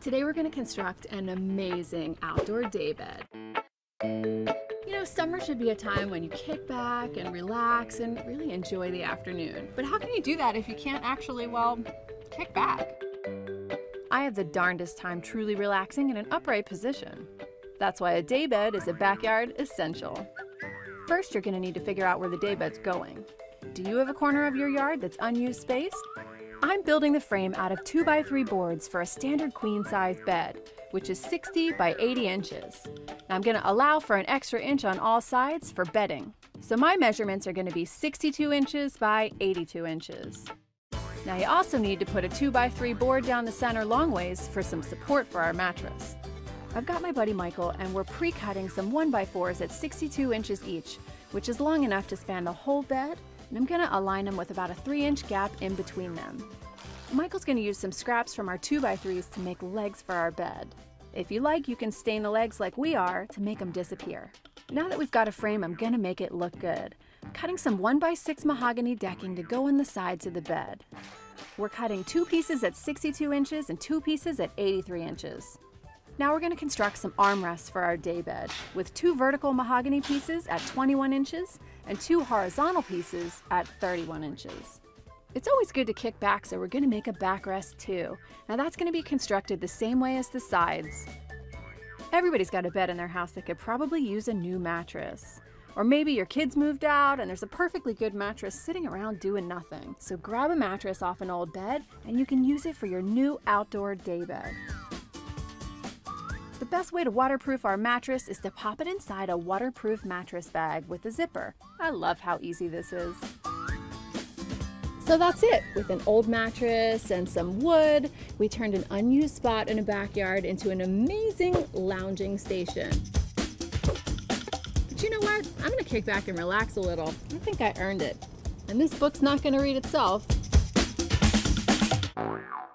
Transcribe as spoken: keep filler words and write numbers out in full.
Today we're going to construct an amazing outdoor daybed. You know, summer should be a time when you kick back and relax and really enjoy the afternoon. But how can you do that if you can't actually, well, kick back? I have the darndest time truly relaxing in an upright position. That's why a daybed is a backyard essential. First, you're going to need to figure out where the daybed's going. Do you have a corner of your yard that's unused space? I'm building the frame out of two by three boards for a standard queen size bed, which is sixty by eighty inches. Now I'm going to allow for an extra inch on all sides for bedding. So my measurements are going to be sixty-two inches by eighty-two inches. Now you also need to put a two by three board down the center long ways for some support for our mattress. I've got my buddy Michael and we're pre-cutting some one by fours at sixty-two inches each, which is long enough to span the whole bed, and I'm going to align them with about a three inch gap in between them. Michael's going to use some scraps from our two by threes to make legs for our bed. If you like, you can stain the legs like we are to make them disappear. Now that we've got a frame, I'm going to make it look good. I'm cutting some one by six mahogany decking to go on the sides of the bed. We're cutting two pieces at sixty-two inches and two pieces at eighty-three inches. Now we're going to construct some armrests for our daybed with two vertical mahogany pieces at twenty-one inches and two horizontal pieces at thirty-one inches. It's always good to kick back, so we're going to make a backrest too. Now that's going to be constructed the same way as the sides. Everybody's got a bed in their house that could probably use a new mattress. Or maybe your kids moved out and there's a perfectly good mattress sitting around doing nothing. So grab a mattress off an old bed and you can use it for your new outdoor daybed. The best way to waterproof our mattress is to pop it inside a waterproof mattress bag with a zipper. I love how easy this is. So that's it. With an old mattress and some wood, we turned an unused spot in a backyard into an amazing lounging station. But you know what? I'm gonna kick back and relax a little. I think I earned it. And this book's not gonna read itself.